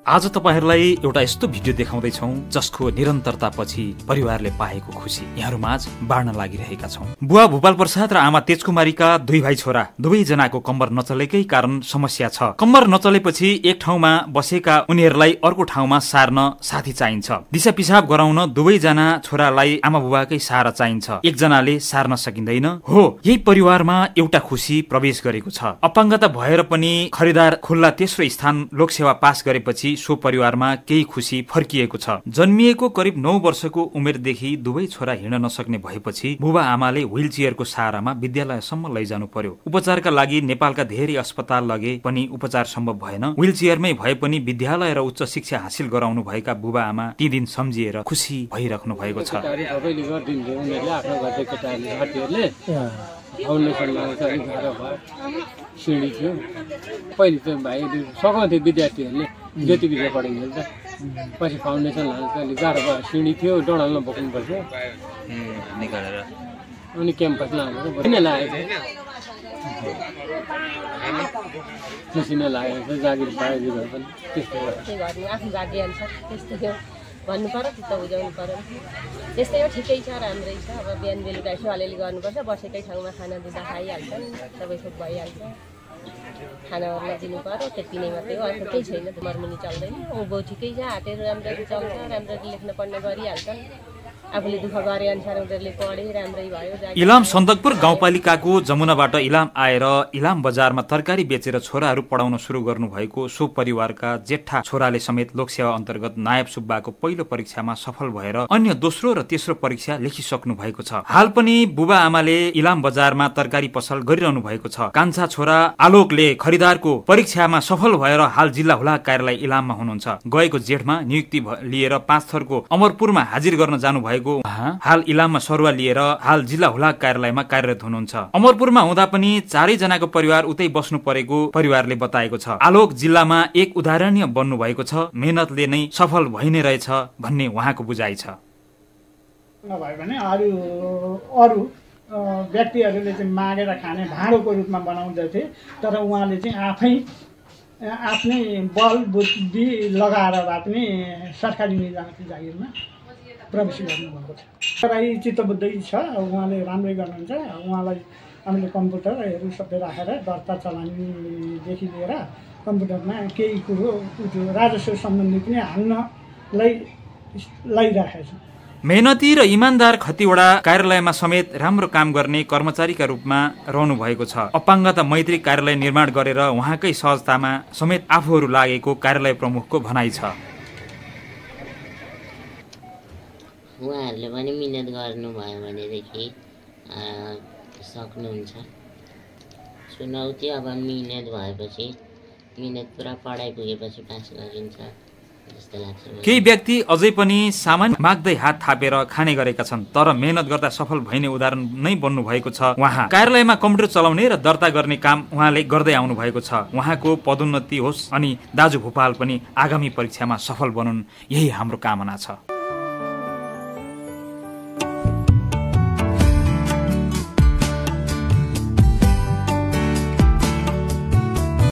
आज तपाईहरुलाई एउटा यस्तो भिडियो देखाउँदै छौं जसको निरन्तरतापछि परिवारले पाएको खुशी यहाँहरुमाझ बाड्न लागिरहेका छौं। बुवा भूपाल प्रसाद र आमा तेजकुमारीका दुई भाइ छोरा दुवै जनाको कम्बर नचलेकै कारण समस्या छ। कम्बर नचलेपछि एक ठाउँमा बसेका उनीहरुलाई अर्को ठाउँमा सार्न साथी चाहिन्छ। दिशा पिसाब गराउन दुवै जना छोरालाई आमा बुबाकै सहारा चाहिन्छ। एक जनाले सार्न सकिँदैन। हो, यही परिवारमा एउटा खुशी प्रवेश गरेको छ। अपाङ्गता भएर पनि खरिदार खुल्ला तेस्रो स्थान लोकसेवा पास गरेपछि सो परिवारमा केही खुशी फर्किएको छ। जन्मिएको करिब 9 वर्षको उमेरदेखि दुवै छोरा हिँड्न नसक्ने भएपछि बुबा आमाले व्हीलचेयरको सहारामा विद्यालयसम्म लैजानु पर्यो। उपचारका लागि नेपालका धेरै अस्पताल लगे पनि उपचार सम्भव भएन। व्हीलचेयरमै भए पनि विद्यालय र उच्च शिक्षा हासिल गराउनु भएका बुबा आमा ती दिन सम्झिएर खुशी भइराख्नु भएको छ। सिँढी थियो पहिले त भाइ सघाउँथ्यो विद्यार्थीहरूले जति विषय पढिन्छ नि त। पछि फाउन्डेसन हाल्छ अलिक गाह्रो भयो। सिँढी थियो डडाल्न बोक्नु पर्थ्यो निकालेर अनि क्याम्पस लाएर किन लागेको खुसी नै लागेको छ। जागिर बाहिर पनि त्यस्तो आफ्नो भाग्यअनुसार त्यस्तो थियो भन्नु पर्यो त बुझाउनु पर्यो। त्यस्तै हो, ठिकै छ, राम्रै छ। अब बिहान बेलुका यसो अलिअलि गर्नुपर्छ। बसेकै ठाउँमा खाना दिँदा खाइहाल्छन्, सबै थोक भइहाल्छ। खानाहरूलाई दिनु पर्यो, त्यति नै मात्रै हो। अर्को केही छैन। मर्मुनी चल्दैन। उँभो ठिकै छ, हातहरू राम्ररी चल्छ, राम्ररी लेख्न पढ्न गरिहाल्छन्। आफूले दुःख गरे अनुसार उनीहरूले पढे राम्रै भयो। इलाम सन्दकपुर गाउँपालिकाको जमुनाबाट इलाम आएर इलाम बजारमा तरकारी बेचेर छोराहरू पढाउन सुरु गर्नु भएको सो परिवारका जेठा छोराले समेत लोकसेवा अन्तर्गत नायब सुब्बाको पहिलो परीक्षामा सफल भएर अन्य दोस्रो र तेस्रो परीक्षा लेखिसक्नु भएको छ। हाल पनि बुबा आमाले इलाम बजारमा तरकारी पसल गरिरहनु भएको छ। कान्छा छोरा आलोकले खरिदारको परीक्षामा सफल भएर हाल जिल्ला हुलाक कार्यालय इलाममा हुनुहुन्छ। गएको जेठमा नियुक्ति लिएर 5 थरको अमरपुरमा हाजिर गर्न जानु भएको हाल इलाममा सरुवा लिएर हाल जिल्ला हुलाक कार्यालयमा कार्यरत हुनुहुन्छ। अमरपुरमा हुँदा पनि 4 जनाको परिवार उतै बस्नु परेको परिवारले बताएको छ। आलोक जिल्लामा एक उदाहरणीय बन्नु भएको छ। मेहनतले नै सफल भइ नै रहेछ भन्ने उहाँको बुझाइ छ। नभए पनि अरू व्यक्तिहरूले चाहिँ मागेर खाने भाँडोको रूपमा बनाउँदथे, तर उहाँले चाहिँ आफ्नै बल बुद्धि लगाएर भए पनि सरकारी निजामती जागिरमा प्रवेश गर्नुभएको छ। तराई चित्तबुद्धै छ। उहाँले राम्रै गर्नुहुन्छ। उहाँलाई हामीले कम्प्युटरहरू सबै राखेर दर्ता चलानीदेखि लिएर कम्प्युटरमा केही कुरो राजस्व सम्बन्धी पनि हाल्नलाई लगाइराखेको छ। मेहनती र इमान्दार खतिवडा कार्यालयमा समेत राम्रो काम गर्ने कर्मचारीका रूपमा रहनु भएको छ। अपाङ्गता मैत्री कार्यालय निर्माण गरेर उहाँकै सहजतामा समेत आफूहरू लागेको कार्यालय प्रमुखको भनाइ छ। उहाँहरूले पनि मिहिनेत गर्नुभयो भनेदेखि सक्नुहुन्छ। चुनौती अब मिहिनेत भएपछि मिहिनेत पुरा पढाइ पुगेपछि पास गरिन्छ जस्तो लाग्छ। केही व्यक्ति अझै पनि सामान्य माग्दै हात थापेर खाने गरेका छन्, तर मेहनत गर्दा सफल भइने उदाहरण नै बन्नु भएको छ। उहाँ कार्यालयमा कम्प्युटर चलाउने र दर्ता गर्ने काम उहाँले गर्दै आउनु भएको छ। उहाँको पदोन्नति होस् अनि दाजु भूपाल पनि आगामी परीक्षामा सफल बनुन्, यही हाम्रो कामना छ।